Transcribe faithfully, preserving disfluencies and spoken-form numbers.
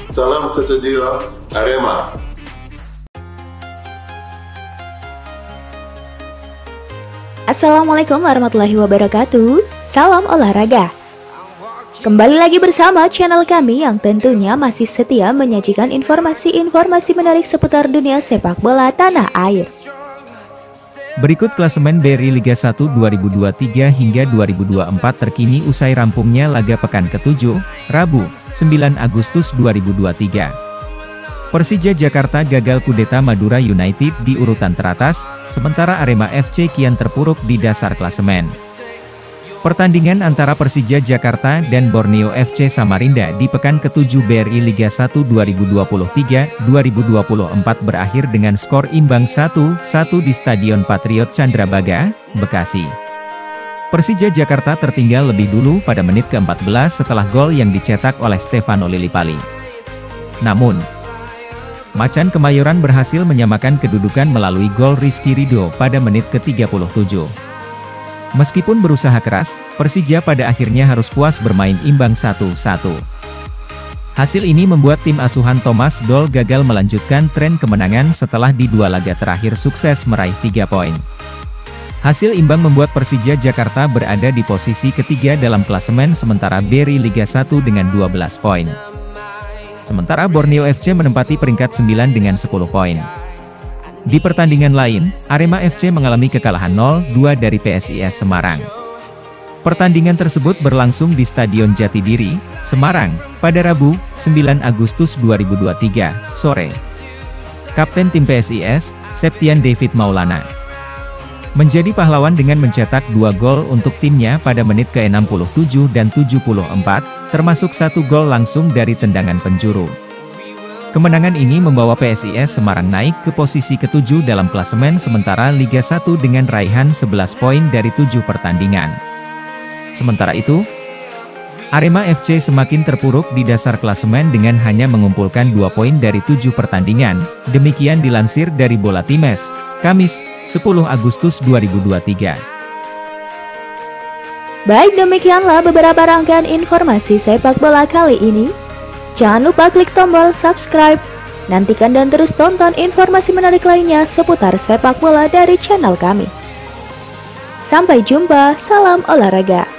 Salam sejahtera Arema. Assalamualaikum warahmatullahi wabarakatuh. Salam olahraga. Kembali lagi bersama channel kami yang tentunya masih setia menyajikan informasi-informasi menarik seputar dunia sepak bola tanah air. Berikut klasemen B R I Liga satu dua ribu dua puluh tiga hingga dua ribu dua puluh empat terkini usai rampungnya laga pekan ketujuh, Rabu, sembilan Agustus dua ribu dua puluh tiga. Persija Jakarta gagal kudeta Madura United di urutan teratas, sementara Arema F C kian terpuruk di dasar klasemen. Pertandingan antara Persija Jakarta dan Borneo F C Samarinda di pekan ketujuh B R I Liga satu dua ribu dua puluh tiga dua ribu dua puluh empat berakhir dengan skor imbang satu satu di Stadion Patriot Candrabaga, Bekasi. Persija Jakarta tertinggal lebih dulu pada menit ke empat belas setelah gol yang dicetak oleh Stefano Lillipali. Namun, Macan Kemayoran berhasil menyamakan kedudukan melalui gol Rizky Ridho pada menit ke tiga puluh tujuh. Meskipun berusaha keras, Persija pada akhirnya harus puas bermain imbang satu satu. Hasil ini membuat tim asuhan Thomas Doll gagal melanjutkan tren kemenangan setelah di dua laga terakhir sukses meraih tiga poin. Hasil imbang membuat Persija Jakarta berada di posisi ketiga dalam klasemen sementara B R I Liga satu dengan dua belas poin. Sementara Borneo F C menempati peringkat sembilan dengan sepuluh poin. Di pertandingan lain, Arema F C mengalami kekalahan nol dua dari P S I S Semarang. Pertandingan tersebut berlangsung di Stadion Jatidiri, Semarang, pada Rabu, sembilan Agustus dua ribu dua puluh tiga, sore. Kapten tim P S I S, Septian David Maulana, menjadi pahlawan dengan mencetak dua gol untuk timnya pada menit ke enam puluh tujuh dan tujuh puluh empat, termasuk satu gol langsung dari tendangan penjuru. Kemenangan ini membawa P S I S Semarang naik ke posisi ketujuh dalam klasemen sementara Liga satu dengan raihan sebelas poin dari tujuh pertandingan. Sementara itu, Arema F C semakin terpuruk di dasar klasemen dengan hanya mengumpulkan dua poin dari tujuh pertandingan, demikian dilansir dari Bola Times, Kamis, sepuluh Agustus dua ribu dua puluh tiga. Baik, demikianlah beberapa rangkaian informasi sepak bola kali ini. Jangan lupa klik tombol subscribe, nantikan dan terus tonton informasi menarik lainnya seputar sepak bola dari channel kami. Sampai jumpa, salam olahraga.